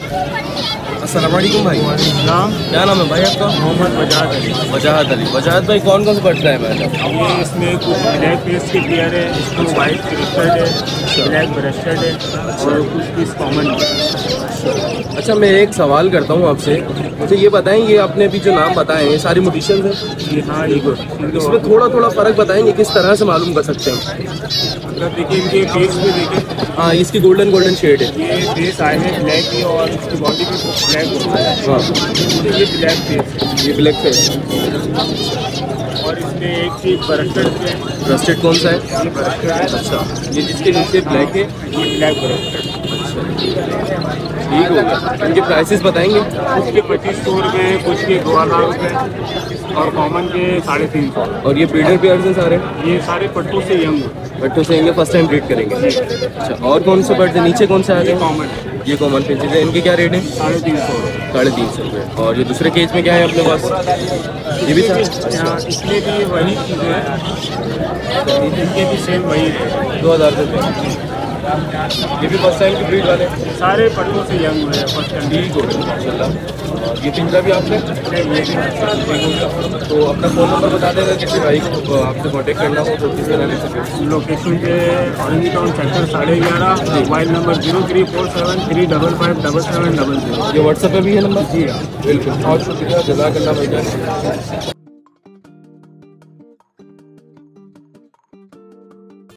अस्सलाम वालेकुम भाई। नाम क्या नाम है भाई आपका? मोहम्मद वजाहत अली। वजाहत अली। वजाहत भाई कौन कौन सा बर्ड है मैंने? ये इसमें कुछ ब्लैक फेस के पेयर है, इसको वाइट क्रिस्टल है, ब्लैक ब्रेस्टेड है और कुछ पीस कॉमन है। अच्छा, मैं एक सवाल करता हूँ आपसे, मुझे ये बताएं, ये आपने अभी जो नाम बताए हैं ये सारी म्यूटिशियंस हैं? जी हाँ, इसमें थोड़ा थोड़ा फ़र्क बताएंगे, किस तरह से मालूम कर सकते हैं? मतलब देखिए इनके फेस पे देखिए, हाँ, इसकी गोल्डन गोल्डन शेड है। ये फेस आए हैं ब्लैक की और इसकी बॉडी भी ब्लैक होता है। हाँ, ये ब्लैक फेस है ये ब्लैक फेस। और इसमें एक चीज ब्रेस्टेड है। ब्रेस्टेड कौन सा है? ये ब्रेस्टेड है। अच्छा, ये जिसके नीचे ब्लैक है, ये ब्लैक ब्रेस्टेड। ठीक हो गया। इनके प्राइसेस बताएंगे? कुछ के 2500 रुपये, कुछ के 2000 रुपये और कॉमन के 350। और ये ब्रीडर पेयर्स हैं सारे? ये सारे पट्टों से यंग बट्टों से इनके फर्स्ट टाइम ब्रीड करेंगे। अच्छा, और कौन से बर्ड है नीचे, कौन से आ गए? कॉमन ये कॉमन पिंचेस है, इनके क्या रेट है? 350। 350 रुपये। और ये दूसरे केज में क्या है अपने पास? ये भी था? इसमें भी वही चीज़ें हैं, इनके भी सेम वही है। 2000 रुपये। ये भी फर्स्ट टाइम की ब्रीड वाले? सारे पट्टों से यंग हुए हैं फर्स्ट टाइम। ठीक हो गया माशाल्लाह। और ये पिंजरा भी आपने? ये भी तो अपना फ़ोन नंबर बता देगा, किसी भाई को आपसे कॉन्टेक्ट करना हो तो किस तरह ले सके? लोकेशन पे orange town sector 11.5, mobile number 034735577700। ये व्हाट्सएप पे भी है नंबर? जी हाँ। बिल्कुल, बहुत शुक्रिया, जज़ाकल्लाह भाई।